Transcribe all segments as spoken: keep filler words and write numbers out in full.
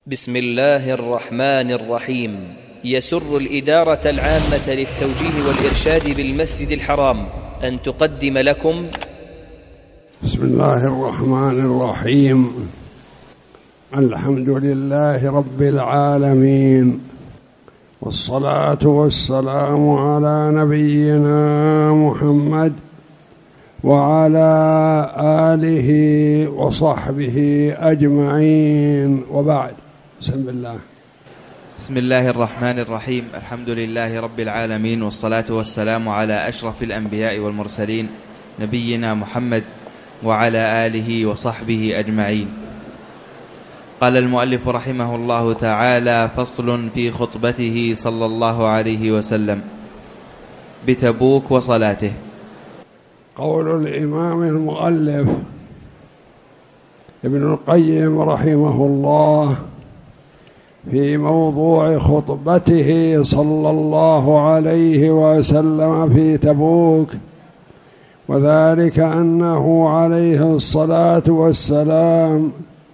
بسم الله الرحمن الرحيم. يسر الإدارة العامة للتوجيه والإرشاد بالمسجد الحرام أن تقدم لكم بسم الله الرحمن الرحيم. الحمد لله رب العالمين، والصلاة والسلام على نبينا محمد وعلى آله وصحبه أجمعين، وبعد. بسم الله. بسم الله الرحمن الرحيم. الحمد لله رب العالمين، والصلاة والسلام على أشرف الأنبياء والمرسلين نبينا محمد وعلى آله وصحبه أجمعين. قال المؤلف رحمه الله تعالى: فصل في خطبته صلى الله عليه وسلم بتبوك وصلاته. قول الإمام المؤلف ابن القيم رحمه الله في موضوع خطبته صلى الله عليه وسلم في تبوك، وذلك أنه عليه الصلاة والسلام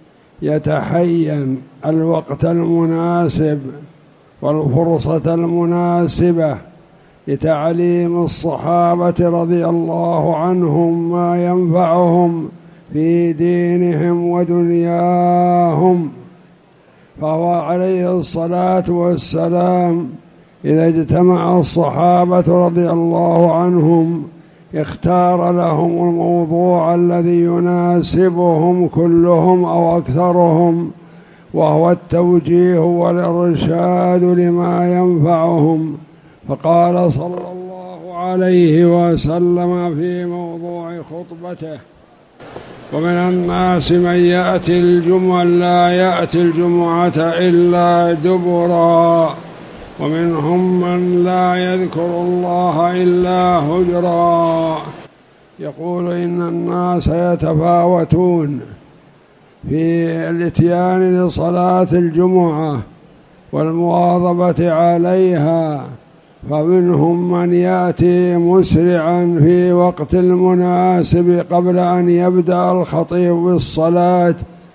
يتحين الوقت المناسب والفرصة المناسبة لتعليم الصحابة رضي الله عنهم ما ينفعهم في دينهم ودنياهم. فهو عليه الصلاة والسلام إذا اجتمع الصحابة رضي الله عنهم اختار لهم الموضوع الذي يناسبهم كلهم أو أكثرهم، وهو التوجيه والإرشاد لما ينفعهم. فقال صلى الله عليه وسلم في موضوع خطبته: ومن الناس من يأتي الجمعة لا يأتي الجمعة إلا دبرا، ومنهم من لا يذكر الله إلا هجرا. يقول إن الناس يتفاوتون في الاتيان لصلاة الجمعة والمواظبة عليها، فمنهم من يأتي مسرعا في وقت المناسب قبل أن يبدأ الخطيب بالصلاة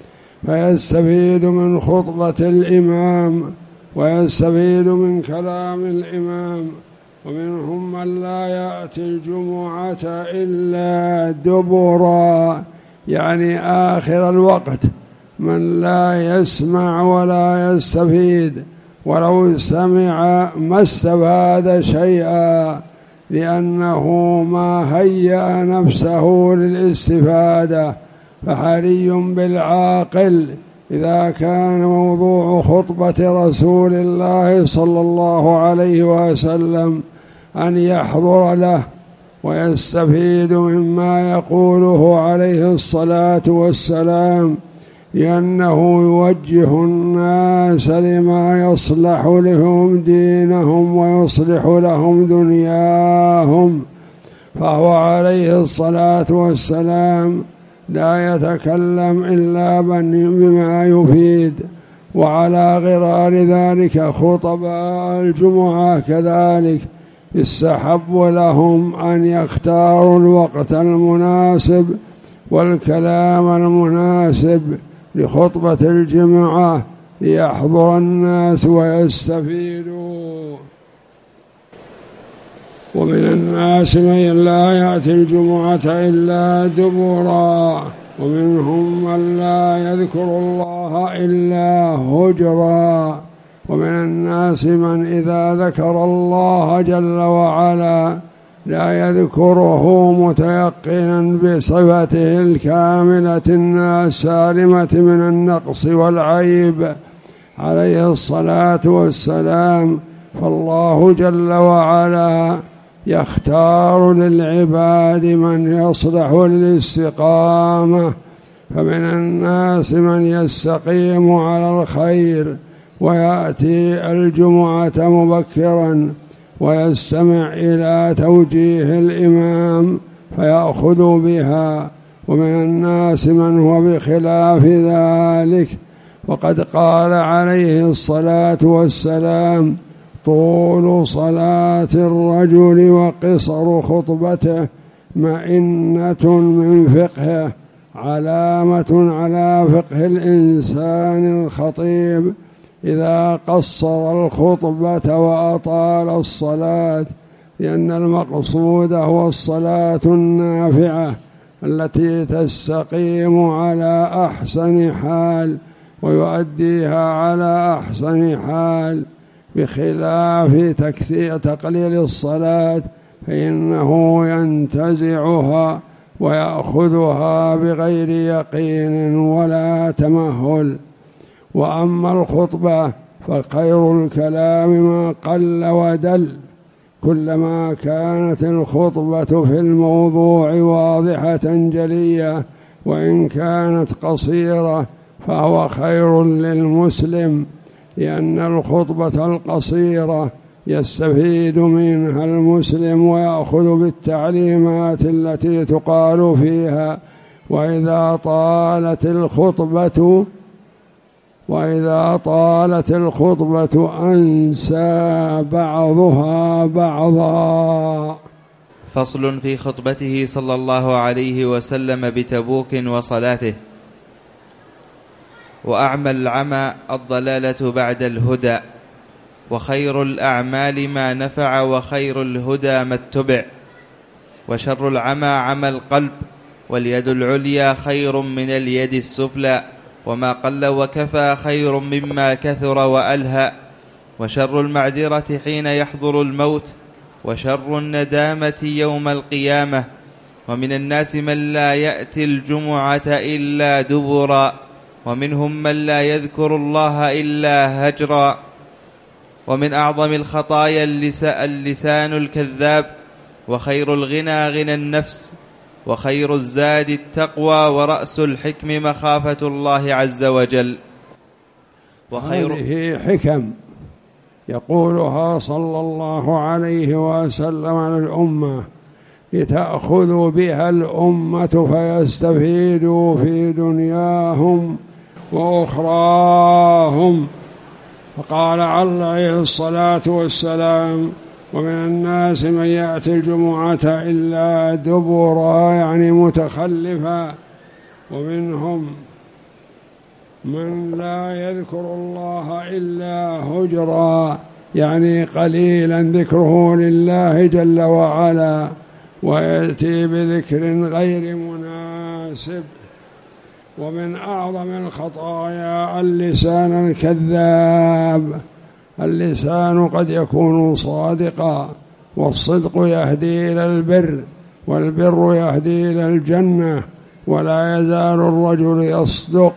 فيستفيد من خطبة الإمام ويستفيد من كلام الإمام، ومنهم من لا يأتي الجمعة إلا دبرا، يعني آخر الوقت، من لا يسمع ولا يستفيد، ولو سمع ما استفاد شيئا، لأنه ما هيأ نفسه للاستفادة. فحري بالعاقل إذا كان موضوع خطبة رسول الله صلى الله عليه وسلم أن يحضر له ويستفيد مما يقوله عليه الصلاة والسلام، لأنه يوجه الناس لما يصلح لهم دينهم ويصلح لهم دنياهم. فهو عليه الصلاة والسلام لا يتكلم إلا بما يفيد. وعلى غرار ذلك خطباء الجمعة كذلك يستحب لهم أن يختاروا الوقت المناسب والكلام المناسب لخطبة الجمعة ليحضر الناس ويستفيدوا. ومن الناس من لا يأتي الجمعة إلا دبرا، ومنهم من لا يذكر الله إلا هجرا، ومن الناس من إذا ذكر الله جل وعلا لا يذكره متيقنا بصفته الكاملة السالمة من النقص والعيب عليه الصلاة والسلام. فالله جل وعلا يختار للعباد من يصلح للاستقامة، فمن الناس من يستقيم على الخير ويأتي الجمعة مبكرا ويستمع إلى توجيه الإمام فيأخذ بها، ومن الناس من هو بخلاف ذلك. وقد قال عليه الصلاة والسلام: طول صلاة الرجل وقصر خطبته مئنة من فقهه، علامة على فقه الإنسان الخطيب إذا قصر الخطبة وأطال الصلاة، لأن المقصود هو الصلاة النافعة التي تستقيم على أحسن حال ويؤديها على أحسن حال، بخلاف تكثير تقليل الصلاة فإنه ينتزعها ويأخذها بغير يقين ولا تمهل. وأما الخطبة فخير الكلام ما قل ودل، كلما كانت الخطبة في الموضوع واضحة جلية وإن كانت قصيرة فهو خير للمسلم، لأن الخطبة القصيرة يستفيد منها المسلم ويأخذ بالتعليمات التي تقال فيها. وإذا طالت الخطبة وإذا طالت الخطبة أنسى بعضها بعضا. فصل في خطبته صلى الله عليه وسلم بتبوك وصلاته. وأعمى العمى الضلالة بعد الهدى، وخير الأعمال ما نفع، وخير الهدى ما اتبع. وشر العمى عمى القلب، واليد العليا خير من اليد السفلى، وما قل وكفى خير مما كثر وألهى. وشر المعذرة حين يحضر الموت، وشر الندامة يوم القيامة. ومن الناس من لا يأتي الجمعة إلا دبرا، ومنهم من لا يذكر الله إلا هجرا. ومن أعظم الخطايا اللسان الكذاب، وخير الغنى غنى النفس، وخير الزاد التقوى، ورأس الحكم مخافة الله عز وجل. وخير هذه حكم يقولها صلى الله عليه وسلم على الأمة لتأخذوا بها الأمة فيستفيدوا في دنياهم وأخراهم. فقال عليه الصلاة والسلام: ومن الناس من يأتي الجمعة إلا دبرا، يعني متخلفا. ومنهم من لا يذكر الله إلا هجرا، يعني قليلا ذكره لله جل وعلا، ويأتي بذكر غير مناسب. ومن أعظم الخطايا اللسان الكذاب. اللسان قد يكون صادقا، والصدق يهدي إلى البر، والبر يهدي إلى الجنة، ولا يزال الرجل يصدق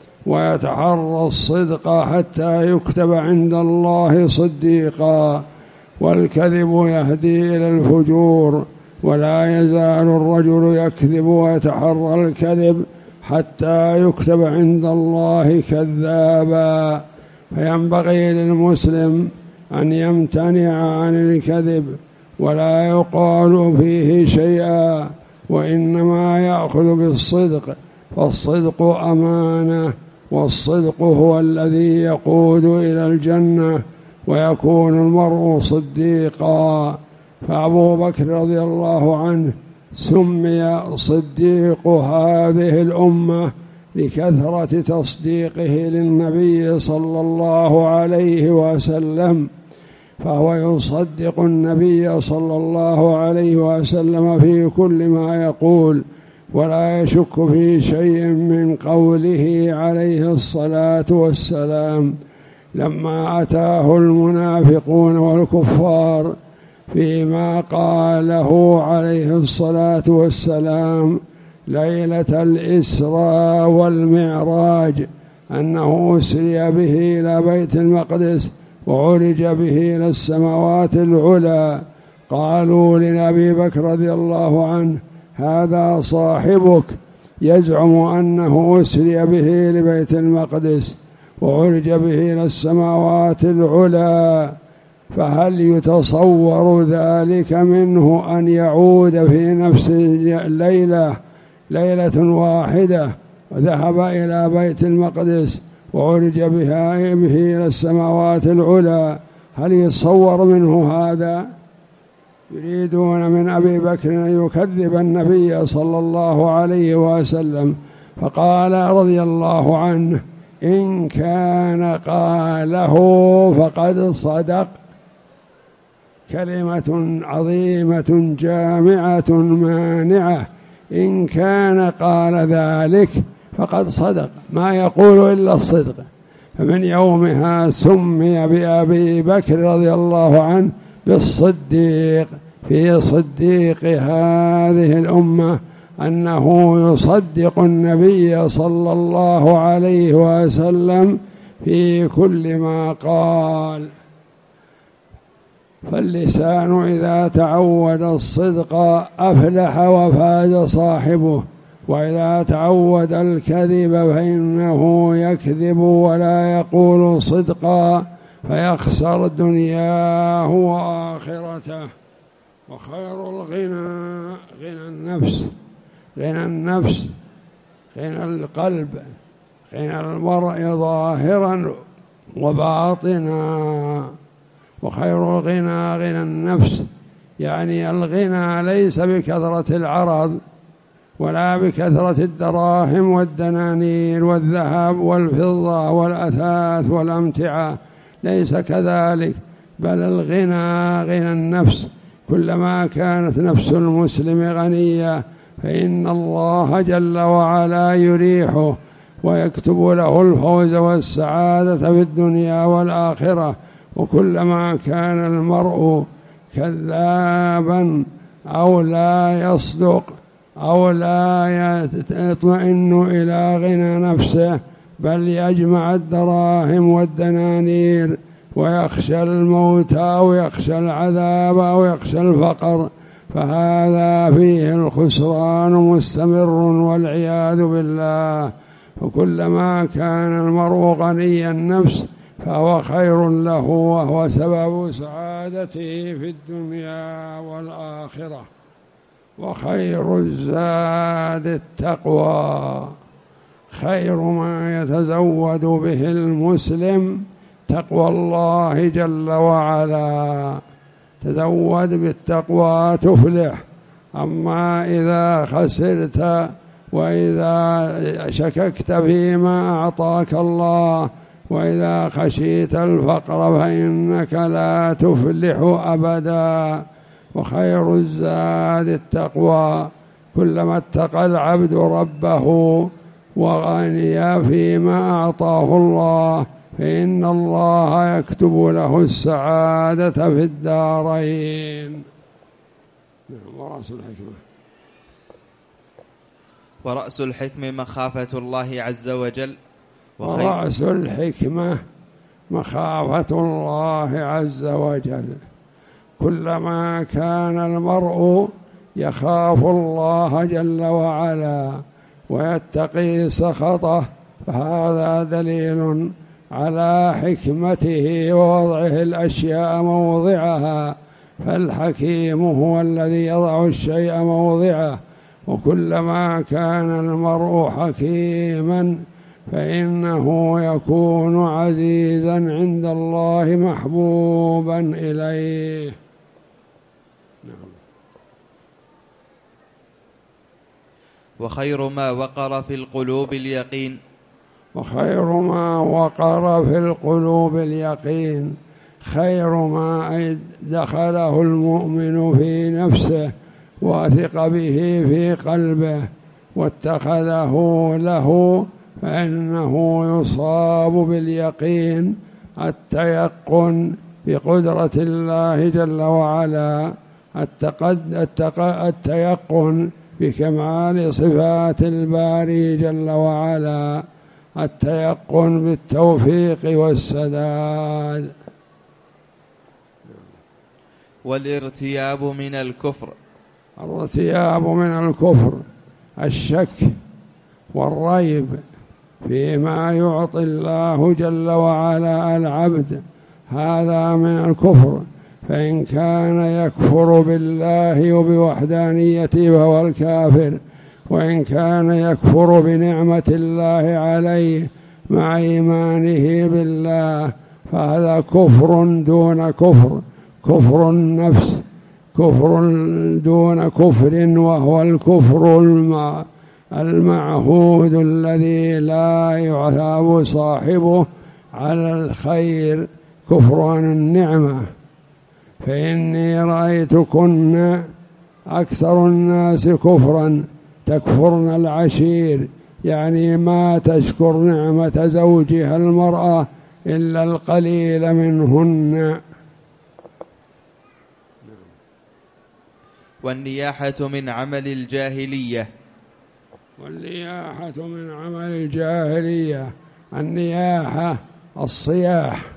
ويتحرى الصدق حتى يكتب عند الله صديقا، والكذب يهدي إلى الفجور، ولا يزال الرجل يكذب ويتحرى الكذب حتى يكتب عند الله كذابا. فينبغي للمسلم أن يمتنع عن الكذب ولا يقال فيه شيئا، وإنما يأخذ بالصدق، فالصدق أمانة، والصدق هو الذي يقود إلى الجنة، ويكون المرء صديقا. فأبو بكر رضي الله عنه سمي صديق هذه الأمة لكثرة تصديقه للنبي صلى الله عليه وسلم، فهو يصدق النبي صلى الله عليه وسلم في كل ما يقول، ولا يشك في شيء من قوله عليه الصلاة والسلام. لما أتاه المنافقون والكفار فيما قاله عليه الصلاة والسلام ليلة الإسراء والمعراج أنه أسري به إلى بيت المقدس وعرج به إلى السماوات العلى، قالوا لأبي بكر رضي الله عنه: هذا صاحبك يزعم أنه أسري به لبيت المقدس وعرج به إلى السماوات العلى، فهل يتصور ذلك منه أن يعود في نفس الليلة ليلة واحدة وذهب إلى بيت المقدس وعرج بها به إلى السماوات العلى؟ هل يتصور منه هذا؟ يريدون من أبي بكر أن يكذب النبي صلى الله عليه وسلم فقال رضي الله عنه: إن كان قاله فقد صدق. كلمة عظيمة جامعة مانعة، إن كان قال ذلك فقد صدق، ما يقول إلا الصدق. فمن يومها سمي بأبي بكر رضي الله عنه بالصديق، في صديق هذه الأمة، أنه يصدق النبي صلى الله عليه وسلم في كل ما قال. فاللسان إذا تعود الصدق أفلح وفاز صاحبه، وإذا تعود الكذب فإنه يكذب ولا يقول صدقا فيخسر دنياه وآخرته. وخير الغنى غنى النفس، غنى النفس غنى القلب، غنى المرء ظاهرا وباطنا. وخير الغنى غنى النفس، يعني الغنى ليس بكثرة العرض ولا بكثرة الدراهم والدنانير والذهب والفضة والأثاث والأمتعة، ليس كذلك، بل الغنى غنى النفس. كلما كانت نفس المسلم غنية فإن الله جل وعلا يريحه ويكتب له الفوز والسعادة في الدنيا والآخرة. وكلما كان المرء كذابا أو لا يصدق أو لا يطمئن إلى غنى نفسه، بل يجمع الدراهم والدنانير ويخشى الموت أو يخشى العذاب أو يخشى الفقر، فهذا فيه الخسران مستمر والعياذ بالله. وكلما كان المرء غني النفس فهو خير له، وهو سبب سعادته في الدنيا والآخرة. وخير الزاد التقوى، خير ما يتزود به المسلم تقوى الله جل وعلا. تزود بالتقوى تفلح. أما إذا خسرت وإذا شككت فيما أعطاك الله وإذا خشيت الفقر فإنك لا تفلح أبدا. وخير الزاد التقوى، كلما اتقى العبد ربه وغني فيما أعطاه الله فإن الله يكتب له السعادة في الدارين. ورأس الحكمة ورأس الحكمة مخافة الله عز وجل. ورأس الحكمة مخافة الله عز وجل. كلما كان المرء يخاف الله جل وعلا ويتقي سخطه فهذا دليل على حكمته ووضعه الأشياء موضعها، فالحكيم هو الذي يضع الشيء موضعه. وكلما كان المرء حكيما فإنه يكون عزيزا عند الله محبوبا إليه. وخير ما وقر في القلوب اليقين. وخير ما وقر في القلوب اليقين، خير ما دخله المؤمن في نفسه وثق به في قلبه واتخذه له، فإنه يصاب باليقين، التيقن بقدرة الله جل وعلا، التيقن بكمال صفات الباري جل وعلا، التيقن بالتوفيق والسداد. والارتياب من الكفر. الارتياب من الكفر الشك والريب فيما يعطي الله جل وعلا العبد، هذا من الكفر. فإن كان يكفر بالله وبوحدانيته فهو الكافر، وإن كان يكفر بنعمة الله عليه مع إيمانه بالله فهذا كفر دون كفر، كفر النفس، كفر دون كفر، وهو الكفر المعهود الذي لا يعثاب صاحبه على الخير كفران النعمة. فإني رأيتكن أكثر الناس كفرا تكفرن العشير، يعني ما تشكر نعمة زوجها المرأة إلا القليل منهن. والنياحة من عمل الجاهلية. والنياحة من عمل الجاهلية، النياحة الصياح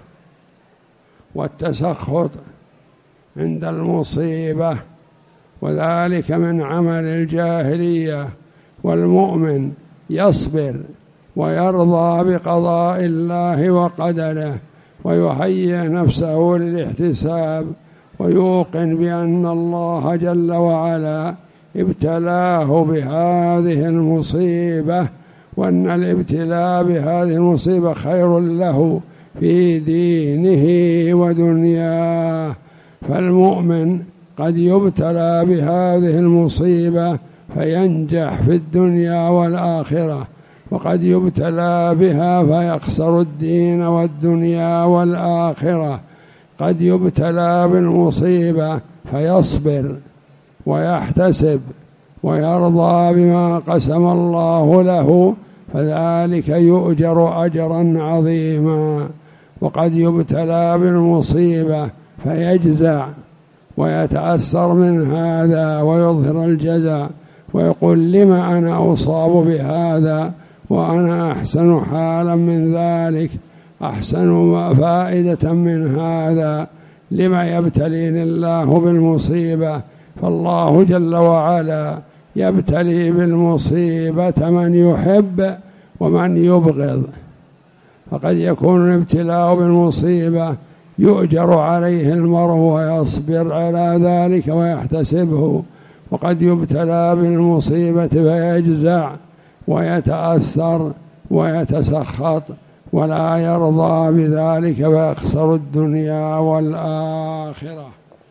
والتسخط عند المصيبة، وذلك من عمل الجاهلية. والمؤمن يصبر ويرضى بقضاء الله وقدره ويهيئ نفسه للاحتساب، ويوقن بأن الله جل وعلا ابتلاه بهذه المصيبة، وأن الابتلاء بهذه المصيبة خير له في دينه ودنياه. فالمؤمن قد يبتلى بهذه المصيبة فينجح في الدنيا والآخرة، وقد يبتلى بها فيخسر الدين والدنيا والآخرة. قد يبتلى بالمصيبة فيصبر ويحتسب ويرضى بما قسم الله له، فذلك يؤجر أجرا عظيما. وقد يبتلى بالمصيبة فيجزع ويتأثر من هذا ويظهر الجزع ويقول: لما أنا أصاب بهذا وأنا أحسن حالا من ذلك، أحسن فائدة من هذا، لما يبتليني الله بالمصيبة؟ فالله جل وعلا يبتلي بالمصيبة من يحب ومن يبغض. فقد يكون الابتلاء بالمصيبة يؤجر عليه المرء ويصبر على ذلك ويحتسبه، وقد يبتلى بالمصيبة فيجزع ويتأثر ويتسخط ولا يرضى بذلك فيخسر الدنيا والآخرة.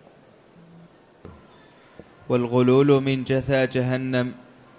والغلول من جثى جهنم.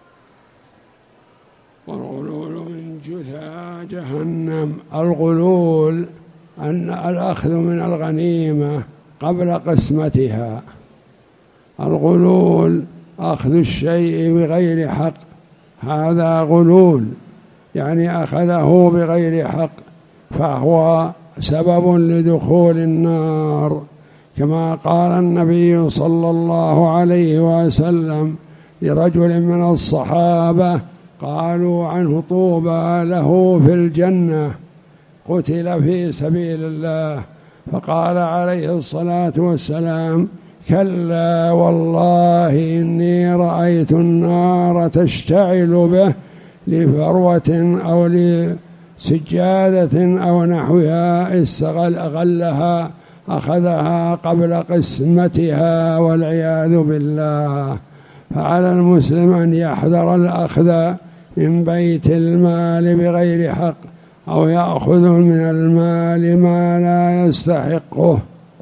والغلول من جثى جهنم، الغلول أن الأخذ من الغنيمة قبل قسمتها. الغلول أخذ الشيء بغير حق، هذا غلول، يعني أخذه بغير حق، فهو سبب لدخول النار، كما قال النبي صلى الله عليه وسلم لرجل من الصحابة قالوا عنه: طوبى له في الجنة، قتل في سبيل الله، فقال عليه الصلاة والسلام: كلا والله إني رأيت النار تشتعل به لفروة أو لسجادة أو نحوها استغل أغلها أخذها قبل قسمتها والعياذ بالله. فعلى المسلم أن يحذر الأخذ من بيت المال بغير حق، أو يأخذ من المال ما لا يستحقه.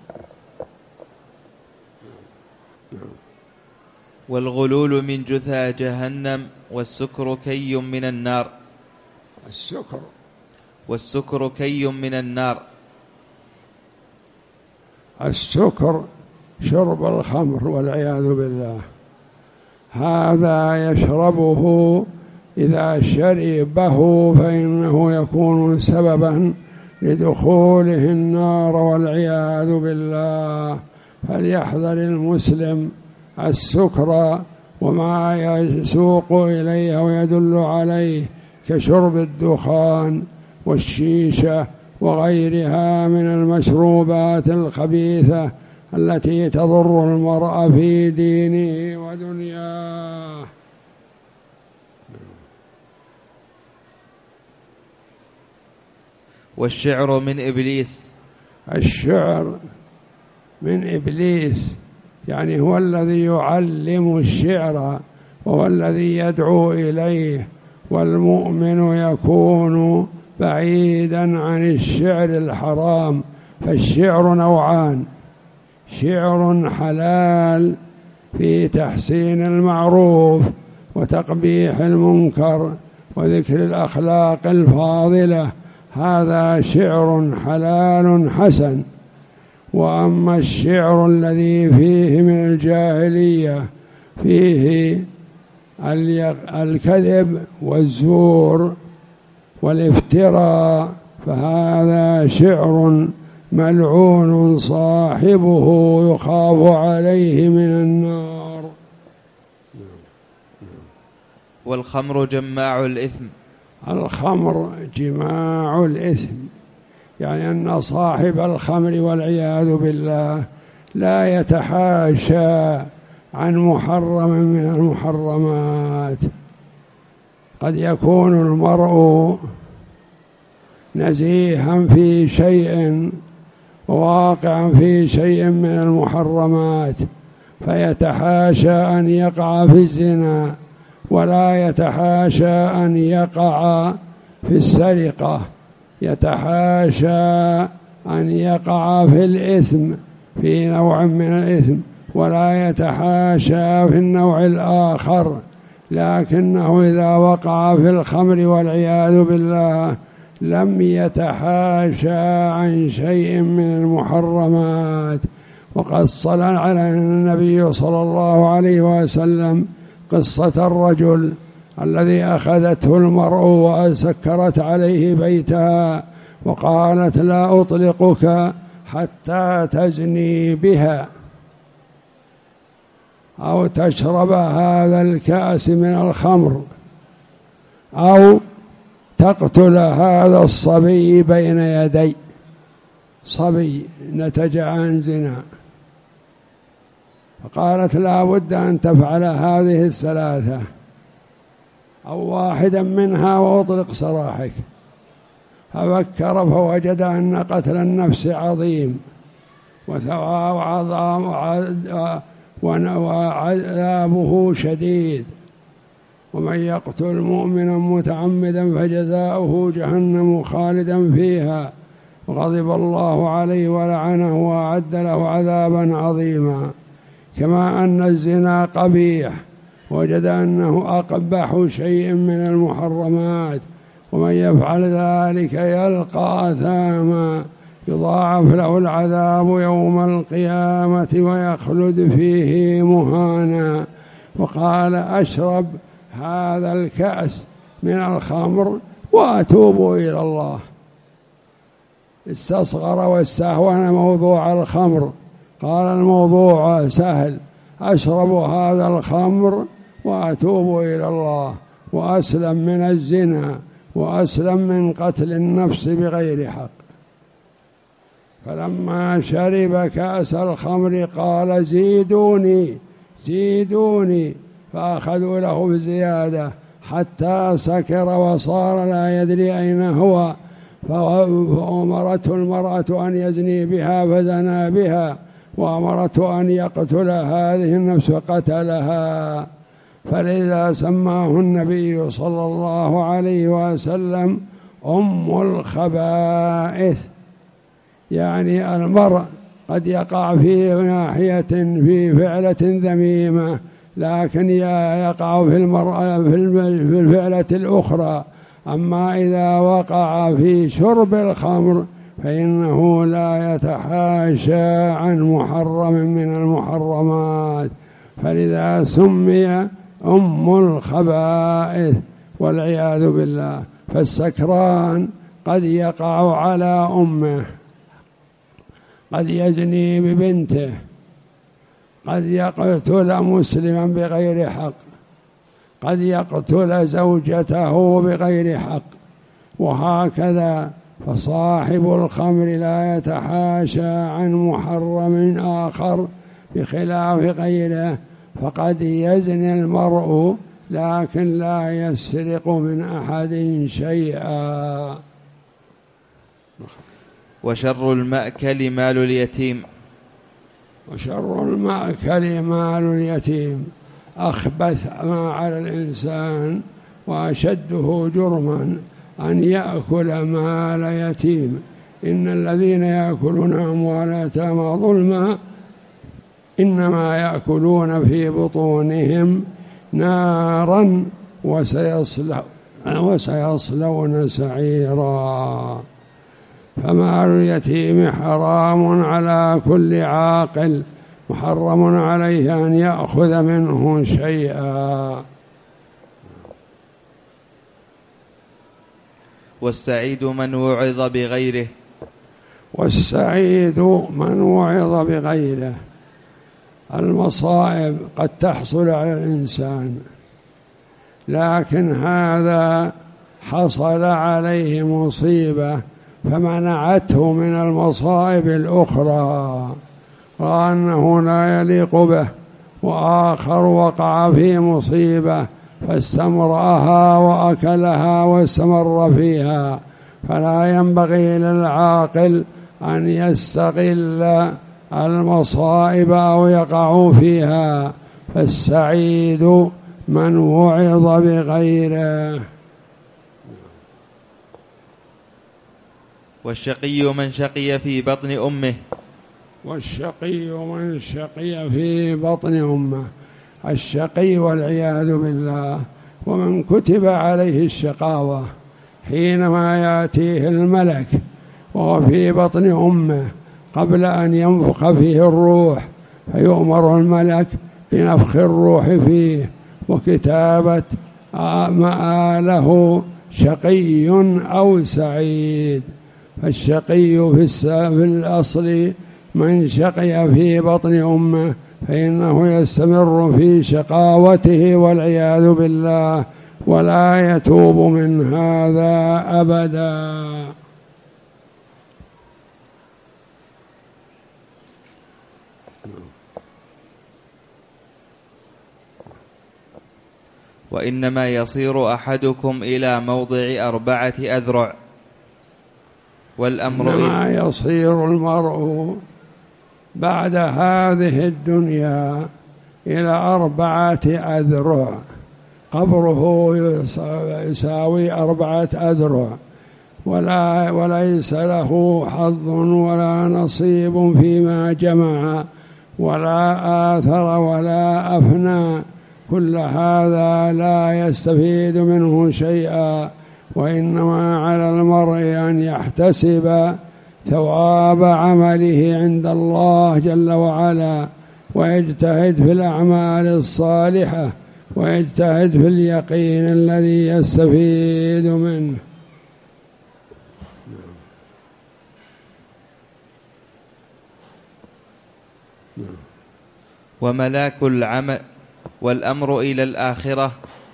والغلول من جثى جهنم. والسكر كي من النار. السكر والسكر كي من النار. السكر شرب الخمر والعياذ بالله، هذا يشربه، إذا شربه فإنه يكون سببا لدخوله النار والعياذ بالله. فليحذر المسلم السكر وما يسوق إليه ويدل عليه كشرب الدخان والشيشة وغيرها من المشروبات الخبيثة التي تضر المرء في دينه ودنياه. والشعر من إبليس. الشعر من إبليس، يعني هو الذي يعلم الشعر وهو الذي يدعو إليه، والمؤمن يكون بعيدا عن الشعر الحرام. فالشعر نوعان: شعر حلال في تحسين المعروف، وتقبيح المنكر وذكر الأخلاق الفاضلة، هذا شعر حلال حسن. وأما الشعر الذي فيه من الجاهلية فيه الكذب والزور والافتراء، فهذا شعر ملعون صاحبه يخاف عليه من النار. والخمر جماع الإثم. الخمر جماع الإثم، يعني أن صاحب الخمر والعياذ بالله لا يتحاشى عن محرم من المحرمات. قد يكون المرء نزيها في شيء وواقعا في شيء من المحرمات فيتحاشى أن يقع في الزنا، ولا يتحاشى أن يقع في السرقة، يتحاشى أن يقع في الإثم في نوع من الإثم، ولا يتحاشى في النوع الآخر، لكنه إذا وقع في الخمر والعياذ بالله لم يتحاشى عن شيء من المحرمات. وقد صلى على النبي صلى الله عليه وسلم قصة الرجل الذي أخذته المرء وسكرت عليه بيتها وقالت لا أطلقك حتى تزني بها أو تشرب هذا الكأس من الخمر أو تقتل هذا الصبي بين يدي، صبي نتج عن زنا. فقالت لا بد أن تفعل هذه الثلاثة أو واحدا منها وأطلق سراحك. ففكر فوجد أن قتل النفس عظيم وعذابه شديد، ومن يقتل مؤمنا متعمدا فجزاؤه جهنم خالدا فيها وغضب الله عليه ولعنه وأعد له عذابا عظيما. كما أن الزنا قبيح وجد أنه أقبح شيء من المحرمات، ومن يفعل ذلك يلقى أثاما يضاعف له العذاب يوم القيامة ويخلد فيه مهانا. وقال أشرب هذا الكأس من الخمر وأتوب إلى الله. استصغر واستهون موضوع الخمر، قال الموضوع سهل، أشرب هذا الخمر وأتوب إلى الله، وأسلم من الزنا وأسلم من قتل النفس بغير حق. فلما شرب كأس الخمر قال زيدوني زيدوني، فأخذوا له بزيادة حتى سكر وصار لا يدري أين هو، فأمرته المرأة أن يزني بها فزنى بها، وأمرته أن يقتل هذه النفس فقتلها. فلذا سماه النبي صلى الله عليه وسلم أم الخبائث. يعني المرء قد يقع في ناحية في فعلة ذميمة، لكن يقع في المرأة في الفعلة الأخرى. أما إذا وقع في شرب الخمر فإنه لا يتحاشى عن محرم من المحرمات، فلذا سمي أم الخبائث والعياذ بالله. فالسكران قد يقع على أمه، قد يزني ببنته، قد يقتل مسلما بغير حق، قد يقتل زوجته بغير حق، وهكذا. فصاحب الخمر لا يتحاشى عن محرم آخر بخلاف غيره. فقد يزني المرء لكن لا يسرق من أحد شيئا. وشر المأكل مال اليتيم. وشر المأكل مال اليتيم، أخبث ما على الإنسان وأشده جرما أن يأكل مال يتيم. إن الذين يأكلون أموال اليتامى ظلما إنما يأكلون في بطونهم نارا وسيصلون وسيصلون سعيرا. فمال اليتيم حرام على كل عاقل، محرم عليه أن يأخذ منه شيئا. والسعيد من وعظ بغيره. والسعيد من وعظ بغيره. المصائب قد تحصل على الإنسان، لكن هذا حصل عليه مصيبة فمنعته من المصائب الأخرى، رأى أنه لا يليق به، وآخر وقع في مصيبة فاستمرأها وأكلها واستمر فيها. فلا ينبغي للعاقل أن يستغل المصائب أو يقع فيها. فالسعيد من وعظ بغيره. والشقي من شقي في بطن أمه. والشقي من شقي في بطن أمه. الشقي والعياذ بالله، ومن كتب عليه الشقاوة حينما يأتيه الملك وهو في بطن أمه قبل أن ينفخ فيه الروح، فيؤمر الملك بنفخ الروح فيه وكتابة مآله شقي أو سعيد. فالشقي في الأصل من شقي في بطن أمه، فإنه يستمر في شقاوته والعياذ بالله، ولا يتوب من هذا أبدا. وإنما يصير أحدكم إلى موضع أربعة أذرع. والأمر إنما يصير المرء بعد هذه الدنيا إلى أربعة أذرع. قبره يساوي أربعة أذرع، ولا وليس له حظ ولا نصيب فيما جمع، ولا آثر ولا أفنى. كل هذا لا يستفيد منه شيئا، وإنما على المرء أن يحتسب ثواب عمله عند الله جل وعلا، ويجتهد في الأعمال الصالحة، ويجتهد في اليقين الذي يستفيد منه. وملاك العمل. والأمر إلى الآخرة.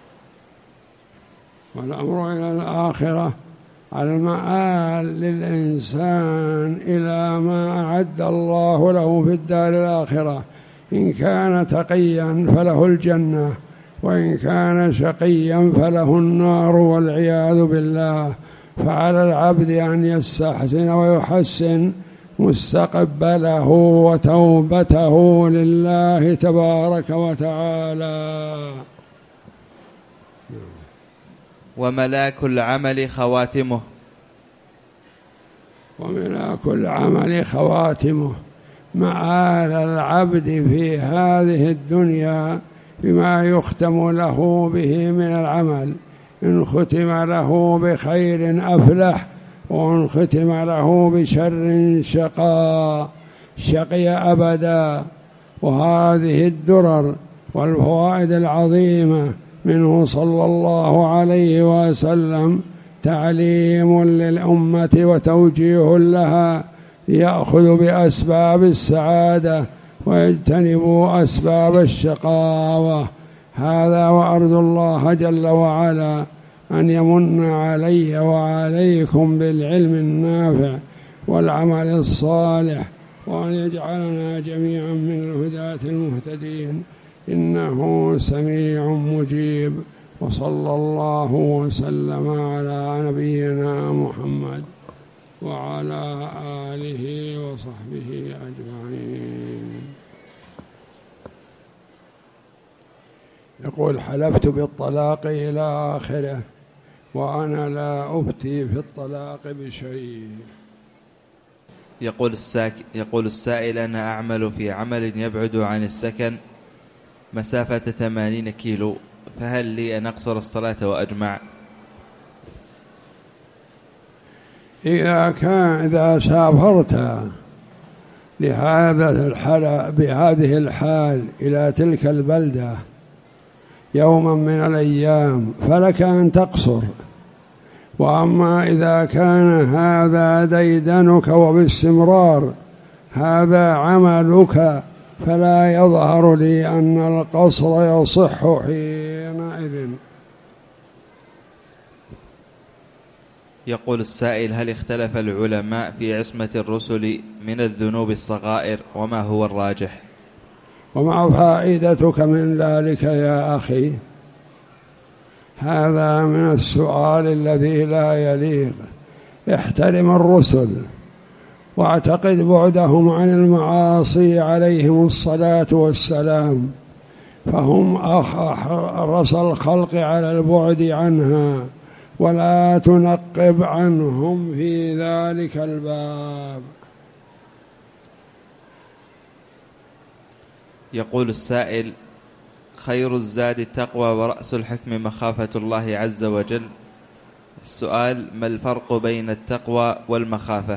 والأمر إلى الآخرة المآل للإنسان إلى ما أعد الله له في الدار الآخرة. إن كان تقيا فله الجنة، وإن كان شقيا فله النار والعياذ بالله. فعلى العبد أن يستحسن ويحسن مستقبله وتوبته لله تبارك وتعالى. وملاك العمل خواتمه. وملاك العمل خواتمه. مآل العبد في هذه الدنيا بما يختم له به من العمل. إن ختم له بخير أفلح، وإن ختم له بشر شقى شقي أبدا. وهذه الدرر والفوائد العظيمة منه صلى الله عليه وسلم تعليم للأمة وتوجيه لها، يأخذ بأسباب السعادة ويجتنبوا أسباب الشقاوة. هذا وأرجو الله جل وعلا أن يمن علي وعليكم بالعلم النافع والعمل الصالح، وأن يجعلنا جميعا من الهداة المهتدين، إنه سميع مجيب. وصلى الله وسلم على نبينا محمد وعلى آله وصحبه أجمعين. يقول: حلفت بالطلاق إلى آخره، وأنا لا أفتي في الطلاق بشيء. يقول الساك يقول السائل: أنا أعمل في عمل يبعد عن السكن مسافة ثمانين كيلو، فهل لي أن أقصر الصلاة وأجمع؟ إذا كان إذا سافرت لهذا الحال بهذه الحال إلى تلك البلدة يوما من الأيام فلك أن تقصر، وأما إذا كان هذا ديدنك وباستمرار هذا عملك فلا يظهر لي أن القصر يصح حينئذ. يقول السائل: هل اختلف العلماء في عصمة الرسل من الذنوب الصغائر، وما هو الراجح؟ وما فائدتك من ذلك يا أخي؟ هذا من السؤال الذي لا يليق. احترم الرسل واعتقد بعدهم عن المعاصي عليهم الصلاة والسلام، فهم أحرص الخلق على البعد عنها، ولا تنقب عنهم في ذلك الباب. يقول السائل: خير الزاد التقوى ورأس الحكم مخافة الله عز وجل. السؤال: ما الفرق بين التقوى والمخافة؟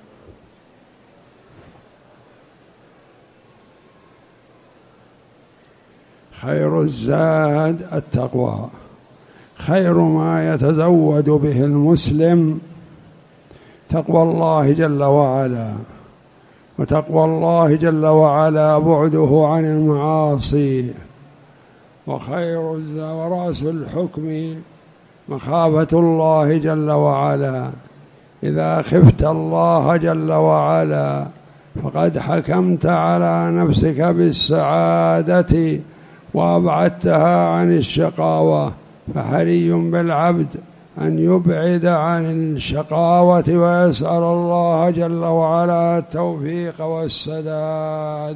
خير الزاد التقوى، خير ما يتزود به المسلم تقوى الله جل وعلا، وتقوى الله جل وعلا بعده عن المعاصي. وخير ورأس الحكم مخافة الله جل وعلا. إذا خفت الله جل وعلا فقد حكمت على نفسك بالسعادة وأبعدتها عن الشقاوة، فحري بالعبد أن يبعد عن الشقاوة ويسأل الله جل وعلا التوفيق والسداد.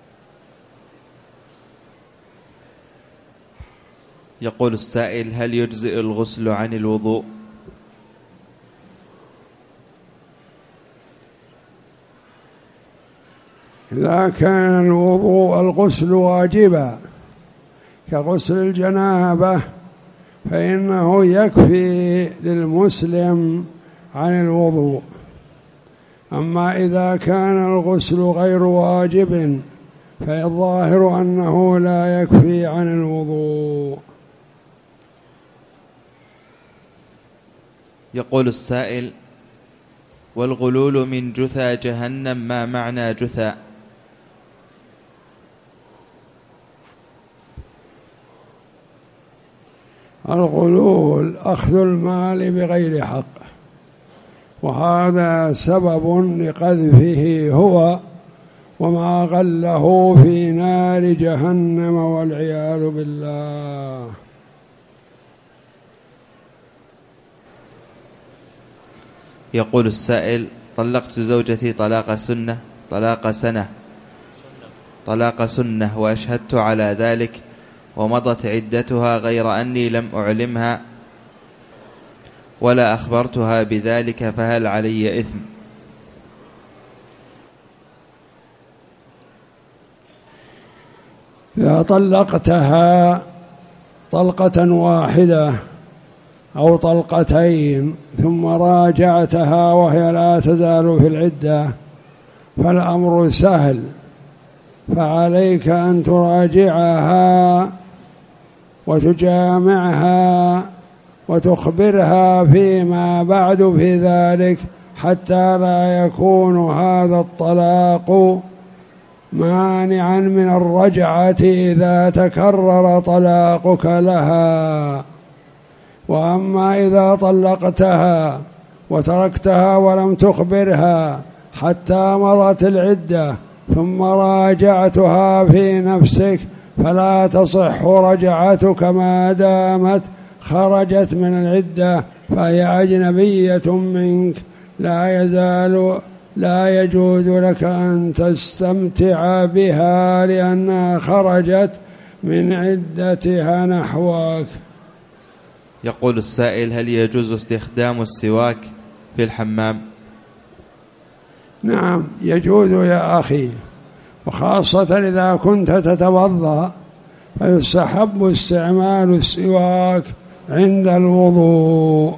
يقول السائل: هل يجزئ الغسل عن الوضوء؟ إذا كان الوضوء الغسل واجبا كغسل الجنابة فإنه يكفي للمسلم عن الوضوء. أما إذا كان الغسل غير واجب فالظاهر أنه لا يكفي عن الوضوء. يقول السائل: والغلول من جثى جهنم ما معنى جثى؟ الغلول أخذ المال بغير حق، وهذا سبب لقذفه هو وما غله في نار جهنم والعياذ بالله. يقول السائل: طلقت زوجتي طلاق سنة طلاق سنة طلاق سنة وأشهدت على ذلك ومضت عدتها غير أني لم أعلمها ولا أخبرتها بذلك، فهل علي إثم؟ إذا طلقتها طلقة واحدة أو طلقتين ثم راجعتها وهي لا تزال في العدة فالأمر سهل، فعليك أن تراجعها وتجامعها وتخبرها فيما بعد في ذلك، حتى لا يكون هذا الطلاق مانعا من الرجعة إذا تكرر طلاقك لها. وأما إذا طلقتها وتركتها ولم تخبرها حتى مضت العدة ثم راجعتها في نفسك فلا تصح رجعتك ما دامت خرجت من العدة، فهي أجنبية منك، لا يزال لا يجوز لك أن تستمتع بها لأنها خرجت من عدتها نحوك. يقول السائل: هل يجوز استخدام السواك في الحمام؟ نعم يجوز يا أخي، وخاصة إذا كنت تتوضأ فيستحب استعمال السواك عند الوضوء.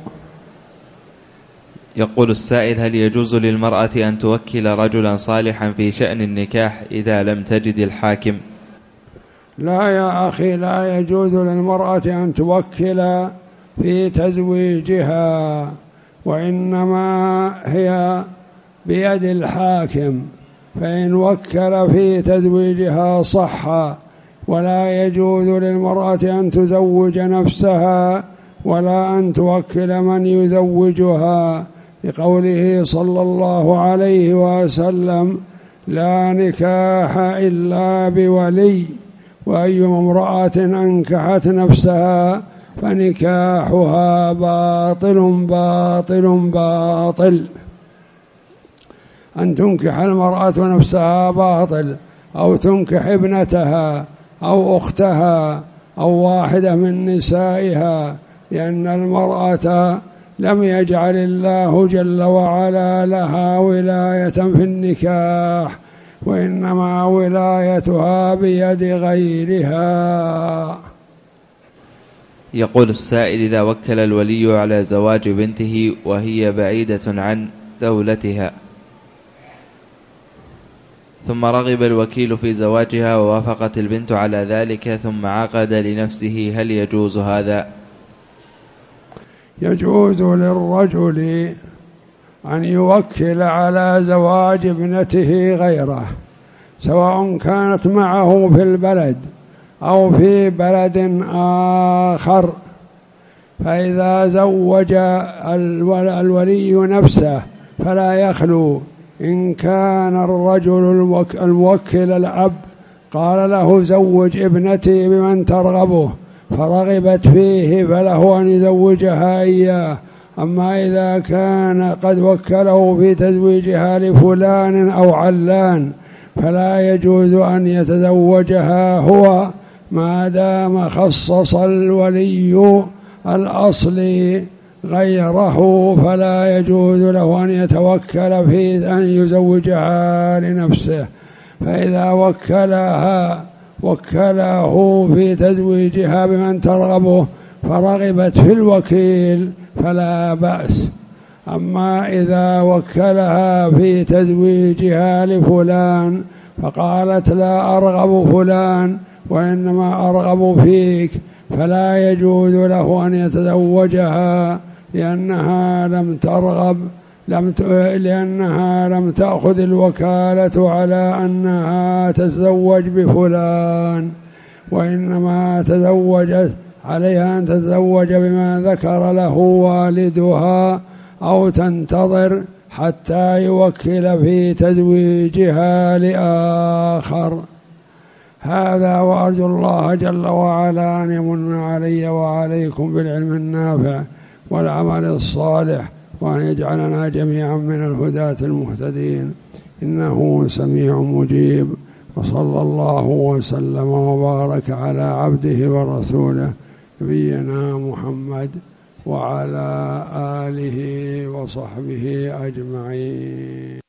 يقول السائل: هل يجوز للمرأة أن توكل رجلا صالحا في شأن النكاح إذا لم تجد الحاكم؟ لا يا أخي، لا يجوز للمرأة أن توكل في تزويجها، وإنما هي بيد الحاكم، فإن وكل في تزويجها صح. ولا يجوز للمرأة أن تزوج نفسها ولا أن توكل من يزوجها، لقوله صلى الله عليه وسلم: لا نكاح إلا بولي، وأي امرأة أنكحت نفسها فنكاحها باطل باطل باطل. أن تنكح المرأة نفسها باطل، أو تنكح ابنتها أو أختها أو واحدة من نسائها، لأن المرأة لم يجعل الله جل وعلا لها ولاية في النكاح، وإنما ولايتها بيد غيرها. يقول السائل: إذا وكل الولي على زواج بنته وهي بعيدة عن دولتها، ثم رغب الوكيل في زواجها ووافقت البنت على ذلك ثم عقد لنفسه، هل يجوز هذا؟ يجوز للرجل أن يوكل على زواج ابنته غيره، سواء كانت معه في البلد أو في بلد آخر. فإذا زوج الولي نفسه فلا يخلو، إن كان الرجل الموكل الأب قال له: زوج ابنتي بمن ترغبه، فرغبت فيه فله أن يزوجها إياه. أما إذا كان قد وكله في تزويجها لفلان أو علان فلا يجوز أن يتزوجها هو، ما دام خصص الولي الأصلي غيره، فلا يجوز له أن يتوكل في أن يزوجها لنفسه. فإذا وكلها وكله في تزويجها بمن ترغبه فرغبت في الوكيل فلا بأس. أما إذا وكلها في تزويجها لفلان فقالت: لا أرغب فلان وإنما أرغب فيك، فلا يجوز له أن يتزوجها، لأنها لم ترغب لم ت... لأنها لم تأخذ الوكالة على أنها تتزوج بفلان، وإنما تزوجت عليها أن تتزوج بما ذكر له والدها، أو تنتظر حتى يوكل في تزويجها لآخر. هذا، وأرجو الله جل وعلا أن يمن علي وعليكم بالعلم النافع والعمل الصالح، وأن يجعلنا جميعا من الهداة المهتدين، إنه سميع مجيب. وصلى الله وسلم وبارك على عبده ورسوله نبينا محمد وعلى آله وصحبه أجمعين.